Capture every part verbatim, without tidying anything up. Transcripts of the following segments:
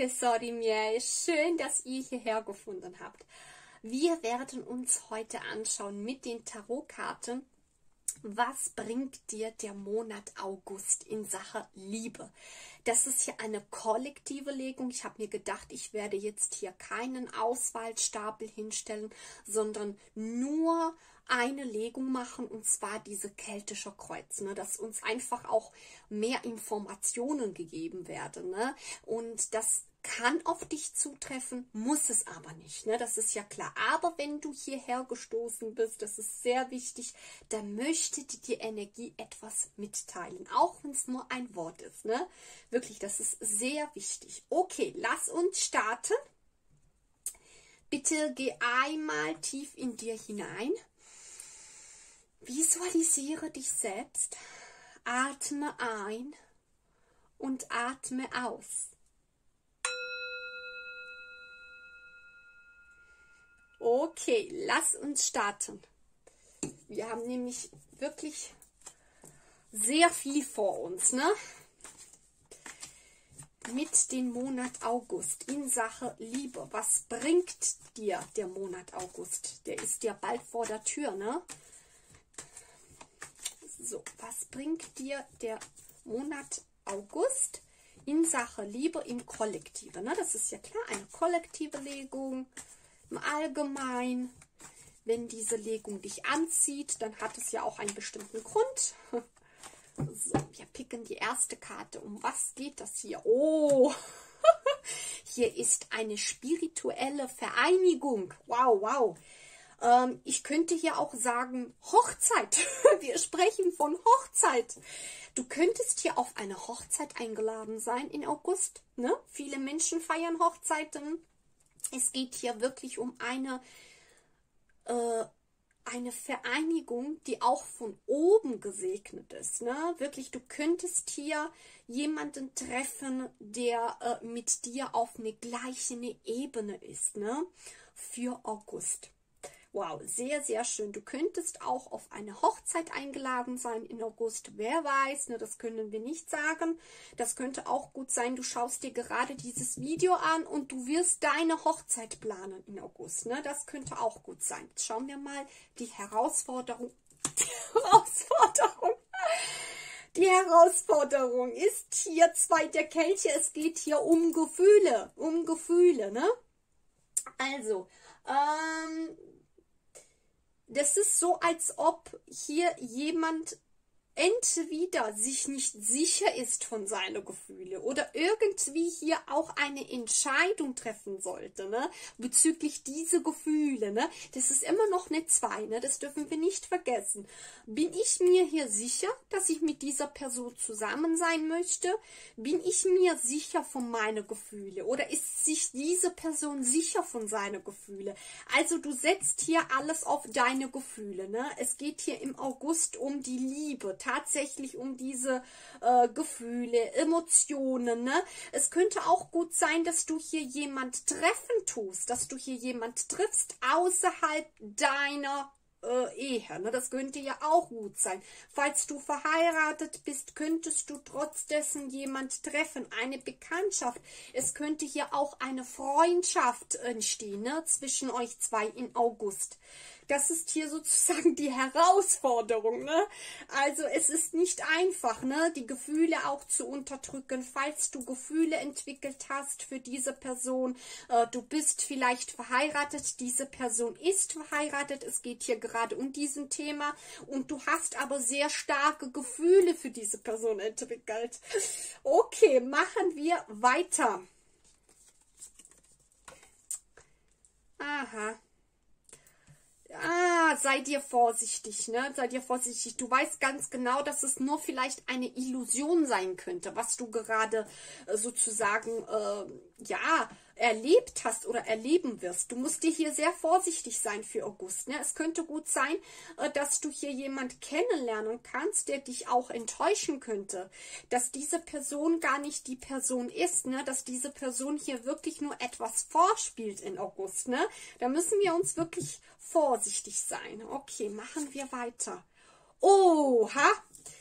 tesori miei, schön, dass ihr hierher gefunden habt. Wir werden uns heute anschauen mit den Tarotkarten, was bringt dir der Monat August in Sache Liebe. Das ist hier eine kollektive Legung. Ich habe mir gedacht, ich werde jetzt hier keinen Auswahlstapel hinstellen, sondern nur eine Legung machen, und zwar diese keltische Kreuz, ne, dass uns einfach auch mehr Informationen gegeben werden, ne, und das kann auf dich zutreffen, muss es aber nicht, ne, das ist ja klar. Aber wenn du hierher gestoßen bist, das ist sehr wichtig, dann möchte dir die Energie etwas mitteilen, auch wenn es nur ein Wort ist, ne, wirklich, das ist sehr wichtig. Okay, lass uns starten. Bitte geh einmal tief in dir hinein. Visualisiere dich selbst, atme ein und atme aus. Okay, lass uns starten. Wir haben nämlich wirklich sehr viel vor uns, ne? Mit dem Monat August in Sache Liebe. Was bringt dir der Monat August? Der ist ja bald vor der Tür, ne? So, was bringt dir der Monat August in Sache Liebe im Kollektive? Ne? Das ist ja klar, eine kollektive Legung im Allgemeinen. Wenn diese Legung dich anzieht, dann hat es ja auch einen bestimmten Grund. So, wir picken die erste Karte. Um was geht das hier? Oh, hier ist eine spirituelle Vereinigung. Wow, wow. Ich könnte hier auch sagen Hochzeit. Wir sprechen von Hochzeit. Du könntest hier auf eine Hochzeit eingeladen sein in August. Ne? Viele Menschen feiern Hochzeiten. Es geht hier wirklich um eine, äh, eine Vereinigung, die auch von oben gesegnet ist. Ne? Wirklich, du könntest hier jemanden treffen, der äh, mit dir auf eine gleiche Ebene ist. Ne? Für August. Wow, sehr, sehr schön. Du könntest auch auf eine Hochzeit eingeladen sein in August. Wer weiß, ne, das können wir nicht sagen. Das könnte auch gut sein, du schaust dir gerade dieses Video an und du wirst deine Hochzeit planen in August. Ne? Das könnte auch gut sein. Jetzt schauen wir mal die Herausforderung. Die Herausforderung. Die Herausforderung ist hier zwei der Kelche. Es geht hier um Gefühle. Um Gefühle, ne? Also, ähm... das ist so, als ob hier jemand entweder sich nicht sicher ist von seinen Gefühlen oder irgendwie hier auch eine Entscheidung treffen sollte, ne, bezüglich dieser Gefühle, ne. Das ist immer noch eine zwei, ne, das dürfen wir nicht vergessen. Bin ich mir hier sicher, dass ich mit dieser Person zusammen sein möchte? Bin ich mir sicher von meinen Gefühlen oder ist sich diese Person sicher von seinen Gefühlen? Also du setzt hier alles auf deine Gefühle, ne. Es geht hier im August um die Liebe, tatsächlich um diese äh, Gefühle, Emotionen, ne? Es könnte auch gut sein, dass du hier jemand treffen tust, dass du hier jemand triffst außerhalb deiner äh, Ehe, ne? Das könnte ja auch gut sein. Falls du verheiratet bist, könntest du trotz dessen jemand treffen, eine Bekanntschaft. Es könnte hier auch eine Freundschaft entstehen, ne? Zwischen euch zwei in August. Das ist hier sozusagen die Herausforderung, ne? Also es ist nicht einfach, ne, die Gefühle auch zu unterdrücken, falls du Gefühle entwickelt hast für diese Person. Äh, du bist vielleicht verheiratet, diese Person ist verheiratet, es geht hier gerade um diesen Thema und du hast aber sehr starke Gefühle für diese Person entwickelt. Okay, machen wir weiter. Aha. Ah, sei dir vorsichtig, ne? Sei dir vorsichtig. Du weißt ganz genau, dass es nur vielleicht eine Illusion sein könnte, was du gerade äh, sozusagen, äh, ja, erlebt hast oder erleben wirst. Du musst dir hier sehr vorsichtig sein für August, ne? Es könnte gut sein, äh, dass du hier jemand kennenlernen kannst, der dich auch enttäuschen könnte. Dass diese Person gar nicht die Person ist, ne? Dass diese Person hier wirklich nur etwas vorspielt in August, ne? Da müssen wir uns wirklich vorsichtig sein. Okay, machen wir weiter. Oha!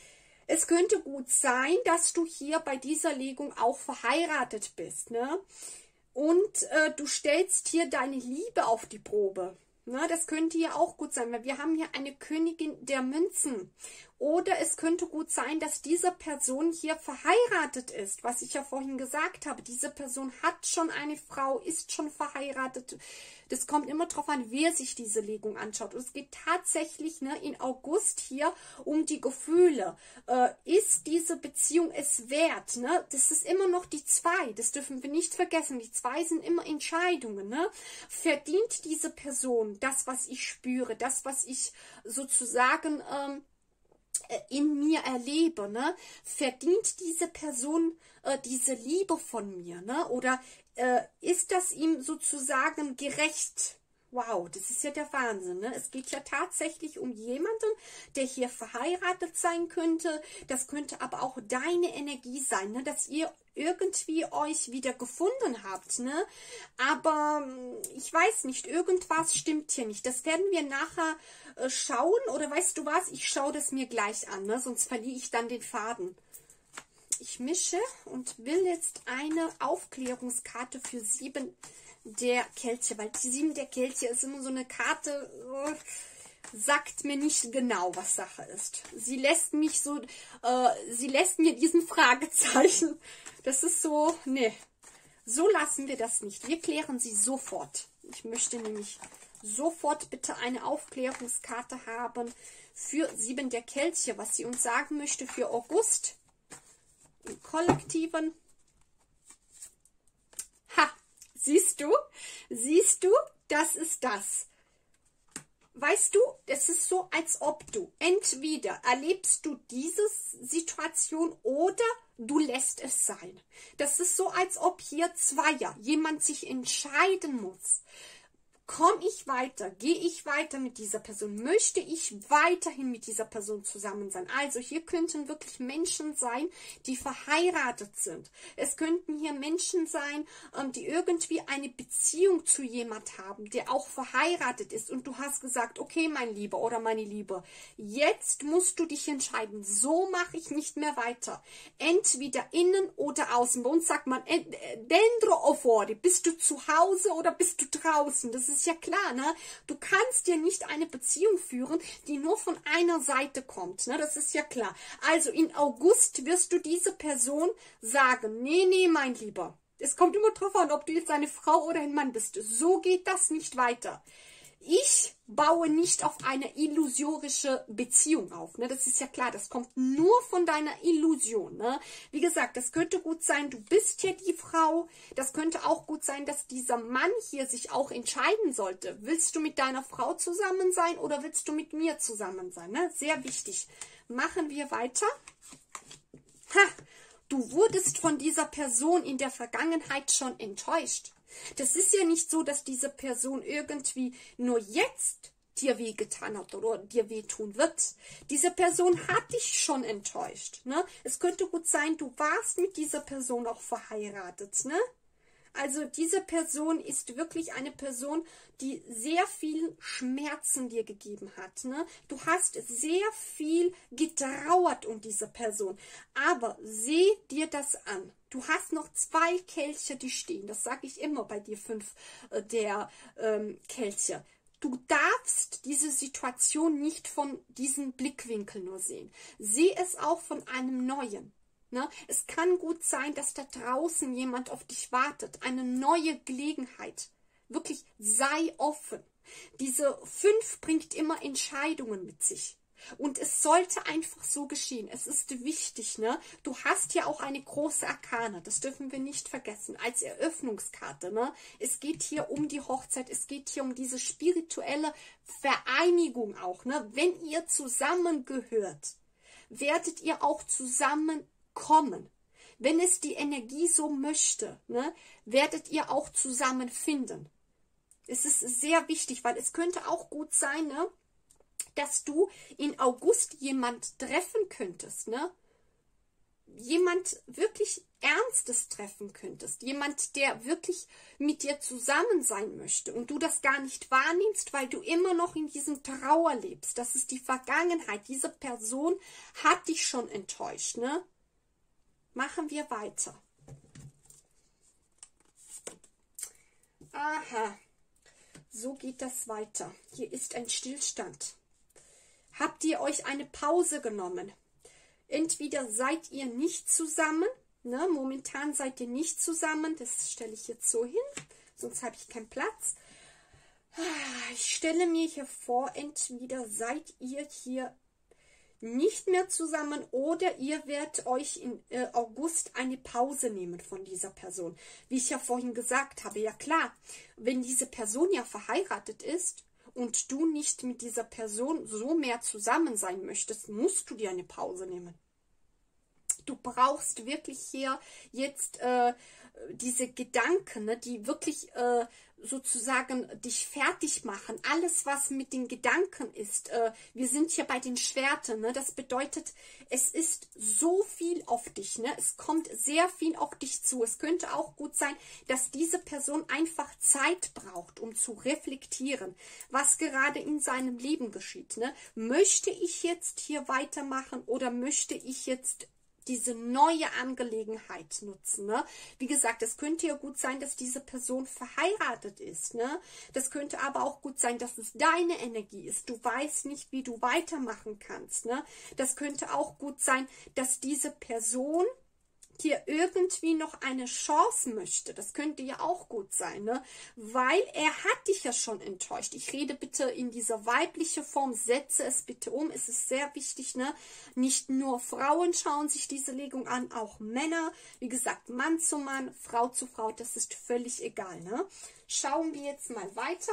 Es könnte gut sein, dass du hier bei dieser Legung auch verheiratet bist, ne? Und äh, du stellst hier deine Liebe auf die Probe. Ne? Das könnte hier auch gut sein, weil wir haben hier eine Königin der Münzen. Oder es könnte gut sein, dass diese Person hier verheiratet ist, was ich ja vorhin gesagt habe. Diese Person hat schon eine Frau, ist schon verheiratet. Das kommt immer darauf an, wer sich diese Legung anschaut. Und es geht tatsächlich ne, in August hier um die Gefühle. Äh, ist diese Beziehung es wert? Ne? Das ist immer noch die zwei. Das dürfen wir nicht vergessen. Die zwei sind immer Entscheidungen. Ne? Verdient diese Person das, was ich spüre, das, was ich sozusagen ähm, in mir erlebe, ne? Verdient diese Person äh, diese Liebe von mir, ne? Oder äh, ist das ihm sozusagen gerecht? Wow, das ist ja der Wahnsinn, ne? Es geht ja tatsächlich um jemanden, der hier verheiratet sein könnte. Das könnte aber auch deine Energie sein, ne? Dass ihr irgendwie euch wieder gefunden habt, ne? Aber ich weiß nicht, irgendwas stimmt hier nicht. Das werden wir nachher äh, schauen. Oder weißt du was? Ich schaue das mir gleich an, ne? Sonst verliere ich dann den Faden. Ich mische und will jetzt eine Aufklärungskarte für sieben der Kelche, weil die sieben der Kelche ist immer so eine Karte, äh, sagt mir nicht genau, was Sache ist. Sie lässt mich so, äh, sie lässt mir diesen Fragezeichen. Das ist so, ne, so lassen wir das nicht. Wir klären sie sofort. Ich möchte nämlich sofort bitte eine Aufklärungskarte haben für sieben der Kelche, was sie uns sagen möchte für August im Kollektiven. Ha! Siehst du? Siehst du? Das ist das. Weißt du, es ist so, als ob du entweder erlebst du diese Situation oder du lässt es sein. Das ist so, als ob hier Zweier, jemand sich entscheiden muss. Komme ich weiter? Gehe ich weiter mit dieser Person? Möchte ich weiterhin mit dieser Person zusammen sein? Also hier könnten wirklich Menschen sein, die verheiratet sind. Es könnten hier Menschen sein, die irgendwie eine Beziehung zu jemand haben, der auch verheiratet ist. Und du hast gesagt, okay, mein Lieber oder meine Liebe, jetzt musst du dich entscheiden. So mache ich nicht mehr weiter. Entweder innen oder außen. Bei uns sagt man, dentro o fuori. Bist du zu Hause oder bist du draußen? Das ist ist ja klar, ne? Du kannst dir nicht eine Beziehung führen, die nur von einer Seite kommt, ne? Das ist ja klar. Also in August wirst du diese Person sagen, nee, nee, mein Lieber. Es kommt immer drauf an, ob du jetzt eine Frau oder ein Mann bist. So geht das nicht weiter. Ich baue nicht auf eine illusorische Beziehung auf. Ne? Das ist ja klar, das kommt nur von deiner Illusion. Ne? Wie gesagt, das könnte gut sein, du bist hier die Frau. Das könnte auch gut sein, dass dieser Mann hier sich auch entscheiden sollte. Willst du mit deiner Frau zusammen sein oder willst du mit mir zusammen sein? Ne? Sehr wichtig. Machen wir weiter. Ha, du wurdest von dieser Person in der Vergangenheit schon enttäuscht. Das ist ja nicht so, dass diese Person irgendwie nur jetzt dir wehgetan hat oder dir wehtun wird. Diese Person hat dich schon enttäuscht. Ne? Es könnte gut sein, du warst mit dieser Person auch verheiratet. Ne? Also diese Person ist wirklich eine Person, die sehr viel Schmerzen dir gegeben hat. Ne? Du hast sehr viel getrauert um diese Person. Aber seh dir das an. Du hast noch zwei Kelche, die stehen. Das sage ich immer bei dir fünf äh, der ähm, Kelche. Du darfst diese Situation nicht von diesem Blickwinkel nur sehen. Sieh es auch von einem neuen. Ne? Es kann gut sein, dass da draußen jemand auf dich wartet. Eine neue Gelegenheit. Wirklich, sei offen. Diese fünf bringt immer Entscheidungen mit sich. Und es sollte einfach so geschehen. Es ist wichtig, ne? Du hast ja auch eine große Arkane. Das dürfen wir nicht vergessen. Als Eröffnungskarte, ne? Es geht hier um die Hochzeit. Es geht hier um diese spirituelle Vereinigung auch, ne? Wenn ihr zusammengehört, werdet ihr auch zusammenkommen. Wenn es die Energie so möchte, ne? Werdet ihr auch zusammenfinden. Es ist sehr wichtig, weil es könnte auch gut sein, ne? Dass du in August jemand treffen könntest, ne? jemand wirklich Ernstes treffen könntest, jemand, der wirklich mit dir zusammen sein möchte und du das gar nicht wahrnimmst, weil du immer noch in diesem Trauer lebst. Das ist die Vergangenheit. Diese Person hat dich schon enttäuscht, ne? Machen wir weiter. Aha, so geht das weiter. Hier ist ein Stillstand. Habt ihr euch eine Pause genommen? Entweder seid ihr nicht zusammen, ne? Momentan seid ihr nicht zusammen, das stelle ich jetzt so hin, sonst habe ich keinen Platz. Ich stelle mir hier vor, entweder seid ihr hier nicht mehr zusammen oder ihr werdet euch im äh, August eine Pause nehmen von dieser Person. Wie ich ja vorhin gesagt habe, ja klar, wenn diese Person ja verheiratet ist und du nicht mit dieser Person so mehr zusammen sein möchtest, musst du dir eine Pause nehmen. Du brauchst wirklich hier jetzt äh, diese Gedanken, ne, die wirklich äh, sozusagen dich fertig machen. Alles, was mit den Gedanken ist. Äh, wir sind hier bei den Schwertern. Ne, das bedeutet, es ist so viel auf dich. Ne, es kommt sehr viel auf dich zu. Es könnte auch gut sein, dass diese Person einfach Zeit braucht, um zu reflektieren, was gerade in seinem Leben geschieht. Ne. Möchte ich jetzt hier weitermachen oder möchte ich jetzt diese neue Angelegenheit nutzen, ne? Wie gesagt, es könnte ja gut sein, dass diese Person verheiratet ist, ne? Das könnte aber auch gut sein, dass es deine Energie ist. Du weißt nicht, wie du weitermachen kannst, ne? Das könnte auch gut sein, dass diese Person hier irgendwie noch eine Chance möchte. Das könnte ja auch gut sein, ne? Weil er hat dich ja schon enttäuscht. Ich rede bitte in dieser weiblichen Form, setze es bitte um. Es ist sehr wichtig, ne? Nicht nur Frauen schauen sich diese Legung an, auch Männer. Wie gesagt, Mann zu Mann, Frau zu Frau, das ist völlig egal, ne? Schauen wir jetzt mal weiter.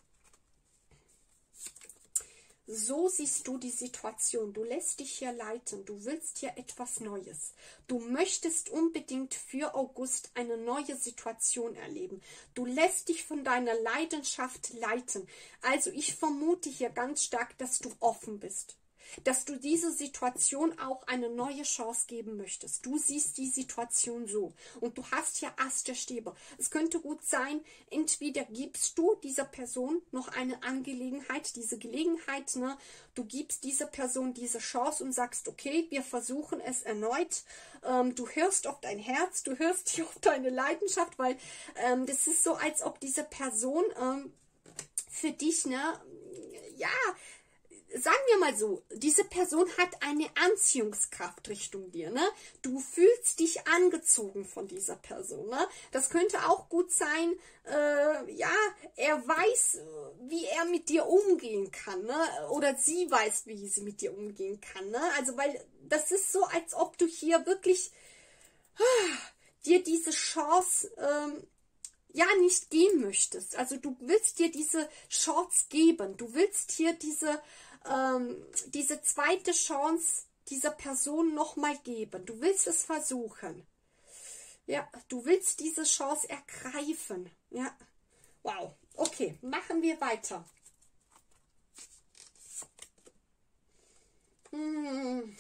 So siehst du die Situation. Du lässt dich hier leiten. Du willst hier etwas Neues. Du möchtest unbedingt für August eine neue Situation erleben. Du lässt dich von deiner Leidenschaft leiten. Also ich vermute hier ganz stark, dass du offen bist. Dass du diese Situation auch eine neue Chance geben möchtest. Du siehst die Situation so. Und du hast hier Ast der Stäbe. Es könnte gut sein, entweder gibst du dieser Person noch eine Angelegenheit, diese Gelegenheit, ne? Du gibst dieser Person diese Chance und sagst, okay, wir versuchen es erneut. Ähm, du hörst auf dein Herz, du hörst hier auf deine Leidenschaft, weil ähm, das ist so, als ob diese Person ähm, für dich, ne, ja, sagen wir mal so, diese Person hat eine Anziehungskraft Richtung dir, ne? Du fühlst dich angezogen von dieser Person, ne? Das könnte auch gut sein, äh, ja, er weiß, wie er mit dir umgehen kann, ne? Oder sie weiß, wie sie mit dir umgehen kann, ne? Also, weil das ist so, als ob du hier wirklich ah, dir diese Chance ähm, ja nicht gehen möchtest. Also du willst dir diese Chance geben. Du willst hier diese ähm, diese zweite Chance dieser Person nochmal geben. Du willst es versuchen. Ja, du willst diese Chance ergreifen. Ja, wow. Okay, machen wir weiter. Hm.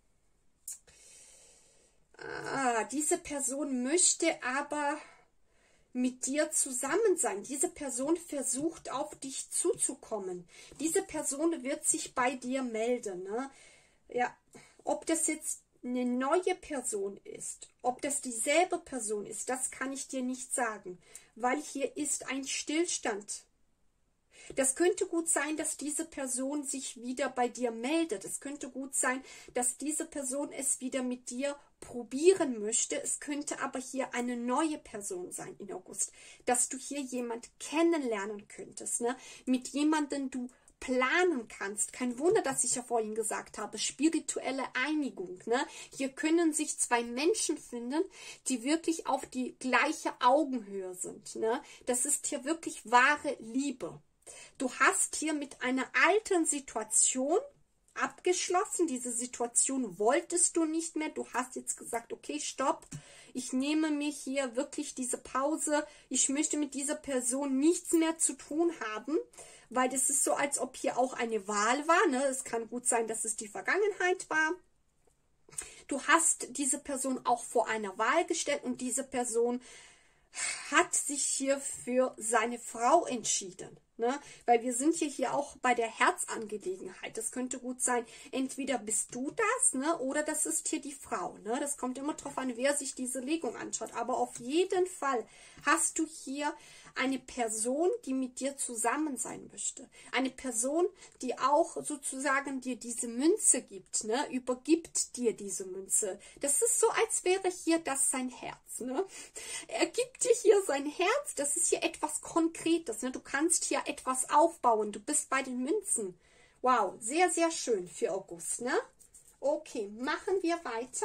Ah, diese Person möchte aber mit dir zusammen sein. Diese Person versucht auf dich zuzukommen. Diese Person wird sich bei dir melden. Ne? Ja, ob das jetzt eine neue Person ist, ob das dieselbe Person ist, das kann ich dir nicht sagen, weil hier ist ein Stillstand. Das könnte gut sein, dass diese Person sich wieder bei dir meldet. Es könnte gut sein, dass diese Person es wieder mit dir probieren möchte. Es könnte aber hier eine neue Person sein in August, dass du hier jemand kennenlernen könntest, ne? Mit jemandem du planen kannst. Kein Wunder, dass ich ja vorhin gesagt habe, spirituelle Einigung. Ne? Hier können sich zwei Menschen finden, die wirklich auf die gleiche Augenhöhe sind. Ne? Das ist hier wirklich wahre Liebe. Du hast hier mit einer alten Situation abgeschlossen. Diese Situation wolltest du nicht mehr. Du hast jetzt gesagt, okay, stopp. Ich nehme mir hier wirklich diese Pause. Ich möchte mit dieser Person nichts mehr zu tun haben, weil das ist so, als ob hier auch eine Wahl war. Ne? Es kann gut sein, dass es die Vergangenheit war. Du hast diese Person auch vor einer Wahl gestellt und diese Person hat sich hier für seine Frau entschieden. Ne? Weil wir sind hier, hier auch bei der Herzangelegenheit. Das könnte gut sein, entweder bist du das, ne, oder das ist hier die Frau. Ne? Das kommt immer darauf an, wer sich diese Legung anschaut. Aber auf jeden Fall hast du hier eine Person, die mit dir zusammen sein möchte. Eine Person, die auch sozusagen dir diese Münze gibt, ne? Übergibt dir diese Münze. Das ist so, als wäre hier das sein Herz. Ne? Er gibt dir hier sein Herz. Das ist hier etwas Konkretes. Ne? Du kannst hier etwas aufbauen. Du bist bei den Münzen. Wow, sehr, sehr schön für August. Ne? Okay, machen wir weiter.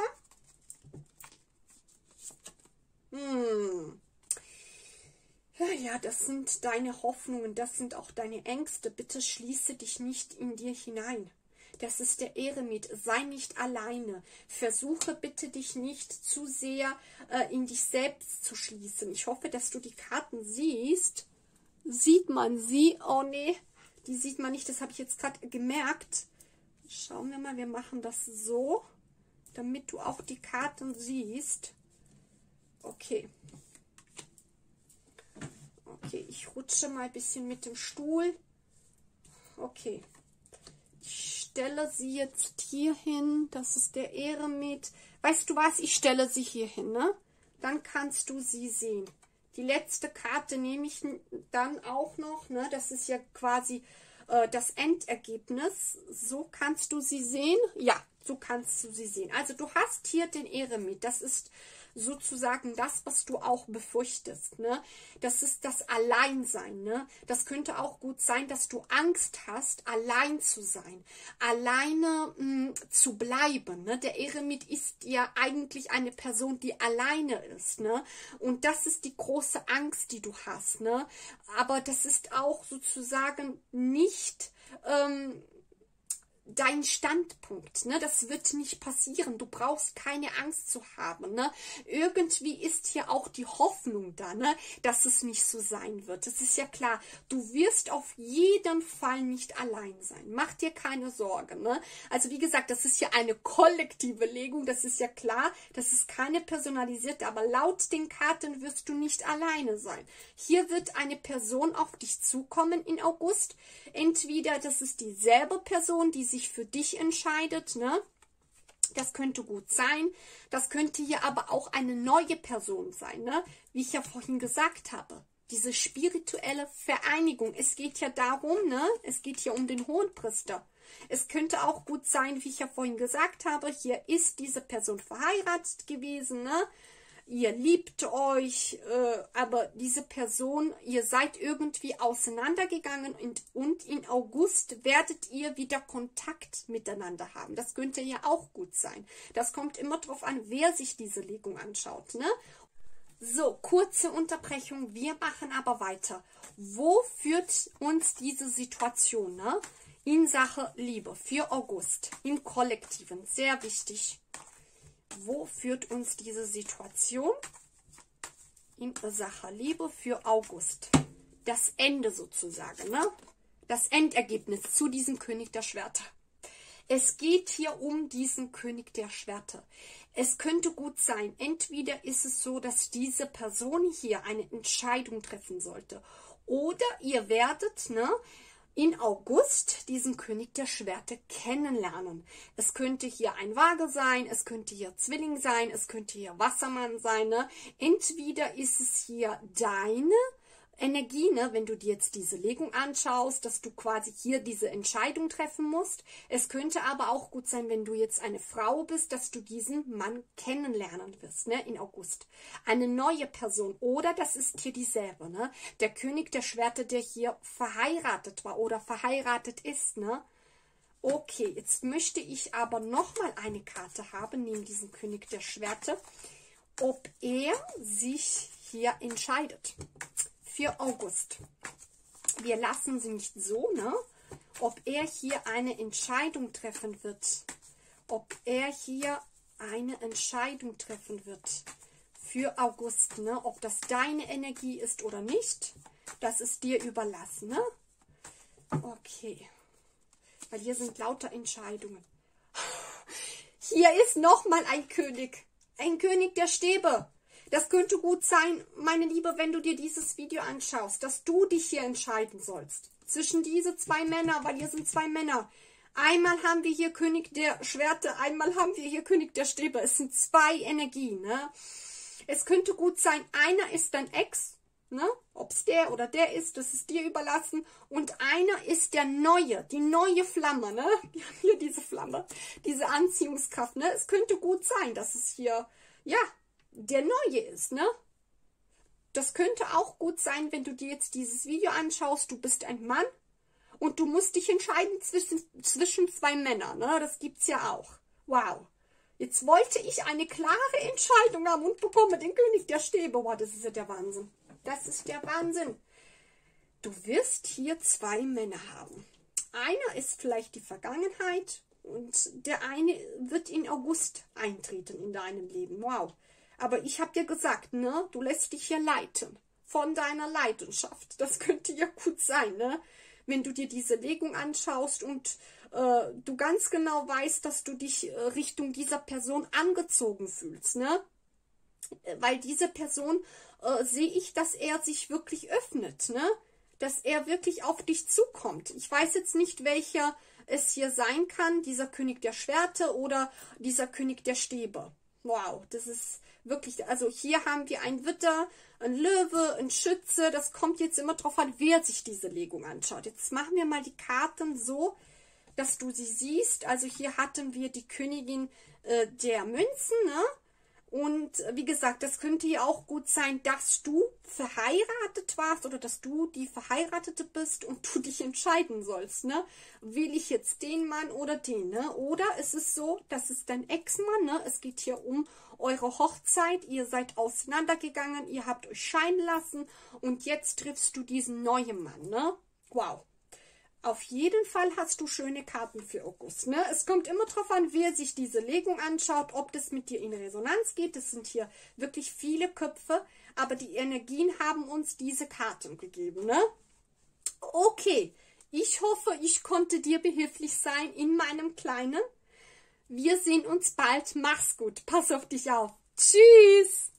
Hm. Ja, ja, das sind deine Hoffnungen, das sind auch deine Ängste. Bitte schließe dich nicht in dir hinein. Das ist der Eremit. Sei nicht alleine. Versuche bitte dich nicht zu sehr äh, in dich selbst zu schließen. Ich hoffe, dass du die Karten siehst. Sieht man sie? Oh nee, die sieht man nicht. Das habe ich jetzt gerade gemerkt. Schauen wir mal, wir machen das so, damit du auch die Karten siehst. Okay. Okay, ich rutsche mal ein bisschen mit dem Stuhl. Okay. Ich stelle sie jetzt hier hin. Das ist der Eremit. Weißt du was? Ich stelle sie hier hin, ne? Dann kannst du sie sehen. Die letzte Karte nehme ich dann auch noch, ne? Das ist ja quasi äh, das Endergebnis. So kannst du sie sehen. Ja, so kannst du sie sehen. Also du hast hier den Eremit. Das ist sozusagen das, was du auch befürchtest, ne? Das ist das Alleinsein, ne? Das könnte auch gut sein, dass du Angst hast, allein zu sein, alleine mh, zu bleiben, ne? Der Eremit ist ja eigentlich eine Person, die alleine ist, ne? Und das ist die große Angst, die du hast, ne? Aber das ist auch sozusagen nicht ähm, dein Standpunkt, ne? Das wird nicht passieren. Du brauchst keine Angst zu haben, ne? Irgendwie ist hier auch die Hoffnung da, ne? Dass es nicht so sein wird. Das ist ja klar. Du wirst auf jeden Fall nicht allein sein. Mach dir keine Sorgen, ne? Also wie gesagt, das ist ja eine kollektive Legung. Das ist ja klar. Das ist keine personalisierte, aber laut den Karten wirst du nicht alleine sein. Hier wird eine Person auf dich zukommen in August. Entweder das ist dieselbe Person, die sich für dich entscheidet, ne? Das könnte gut sein. Das könnte hier aber auch eine neue Person sein, ne? Wie ich ja vorhin gesagt habe. Diese spirituelle Vereinigung. Es geht ja darum, ne? Es geht hier um den Hohenpriester. Es könnte auch gut sein, wie ich ja vorhin gesagt habe, hier ist diese Person verheiratet gewesen, ne? Ihr liebt euch, äh, aber diese Person, ihr seid irgendwie auseinandergegangen und, und in August werdet ihr wieder Kontakt miteinander haben. Das könnte ja auch gut sein. Das kommt immer darauf an, wer sich diese Legung anschaut, ne? So, kurze Unterbrechung. Wir machen aber weiter. Wo führt uns diese Situation, ne? In Sache Liebe für August, im Kollektiven, sehr wichtig. Wo führt uns diese Situation in Sache Liebe für August? Das Ende sozusagen, ne? Das Endergebnis zu diesem König der Schwerter. Es geht hier um diesen König der Schwerter. Es könnte gut sein, entweder ist es so, dass diese Person hier eine Entscheidung treffen sollte. Oder ihr werdet, ne, in August diesen König der Schwerter kennenlernen. Es könnte hier ein Waage sein, es könnte hier Zwilling sein, es könnte hier Wassermann sein. Ne? Entweder ist es hier deine Energie, ne, wenn du dir jetzt diese Legung anschaust, dass du quasi hier diese Entscheidung treffen musst. Es könnte aber auch gut sein, wenn du jetzt eine Frau bist, dass du diesen Mann kennenlernen wirst, ne, in August. Eine neue Person oder das ist hier dieselbe, ne, der König der Schwerter, der hier verheiratet war oder verheiratet ist, ne. Okay, jetzt möchte ich aber nochmal eine Karte haben, neben diesem König der Schwerter, ob er sich hier entscheidet. Für August. Wir lassen sie nicht so, ne? Ob er hier eine Entscheidung treffen wird. Ob er hier eine Entscheidung treffen wird. Für August, ne? Ob das deine Energie ist oder nicht, das ist dir überlassen, ne? Okay. Weil hier sind lauter Entscheidungen. Hier ist nochmal ein König. Ein König der Stäbe. Das könnte gut sein, meine Liebe, wenn du dir dieses Video anschaust, dass du dich hier entscheiden sollst. Zwischen diese zwei Männer, weil hier sind zwei Männer. Einmal haben wir hier König der Schwerte, einmal haben wir hier König der Stäbe. Es sind zwei Energien. Ne? Es könnte gut sein, einer ist dein Ex. Ne? Ob es der oder der ist, das ist dir überlassen. Und einer ist der Neue, die neue Flamme. Ne? Wir haben hier diese Flamme, diese Anziehungskraft. Ne? Es könnte gut sein, dass es hier, ja, der Neue ist. Ne? Das könnte auch gut sein, wenn du dir jetzt dieses Video anschaust. Du bist ein Mann und du musst dich entscheiden zwischen, zwischen zwei Männern. Ne? Das gibt es ja auch. Wow. Jetzt wollte ich eine klare Entscheidung haben und bekomme den König der Stäbe. Wow, das ist ja der Wahnsinn. Das ist der Wahnsinn. Du wirst hier zwei Männer haben. Einer ist vielleicht die Vergangenheit und der eine wird in August eintreten in deinem Leben. Wow. Aber ich habe dir gesagt, ne, du lässt dich hier leiten von deiner Leidenschaft. Das könnte ja gut sein, ne? Wenn du dir diese Legung anschaust und äh, du ganz genau weißt, dass du dich äh, Richtung dieser Person angezogen fühlst, ne? Weil diese Person äh, sehe ich, dass er sich wirklich öffnet, ne? Dass er wirklich auf dich zukommt. Ich weiß jetzt nicht, welcher es hier sein kann, dieser König der Schwerte oder dieser König der Stäbe. Wow, das ist wirklich, also hier haben wir ein Widder, ein Löwe, ein Schütze. Das kommt jetzt immer drauf an, wer sich diese Legung anschaut. Jetzt machen wir mal die Karten so, dass du sie siehst. Also hier hatten wir die Königin äh, der Münzen, ne? Und wie gesagt, das könnte ja auch gut sein, dass du verheiratet warst oder dass du die Verheiratete bist und du dich entscheiden sollst, ne? Will ich jetzt den Mann oder den, ne? Oder es ist so, das ist dein Ex-Mann, ne? Es geht hier um eure Hochzeit, ihr seid auseinandergegangen, ihr habt euch scheiden lassen und jetzt triffst du diesen neuen Mann, ne? Wow. Auf jeden Fall hast du schöne Karten für August. Ne? Es kommt immer darauf an, wer sich diese Legung anschaut, ob das mit dir in Resonanz geht. Es sind hier wirklich viele Köpfe, aber die Energien haben uns diese Karten gegeben. Ne? Okay, ich hoffe, ich konnte dir behilflich sein in meinem Kleinen. Wir sehen uns bald. Mach's gut. Pass auf dich auf. Tschüss.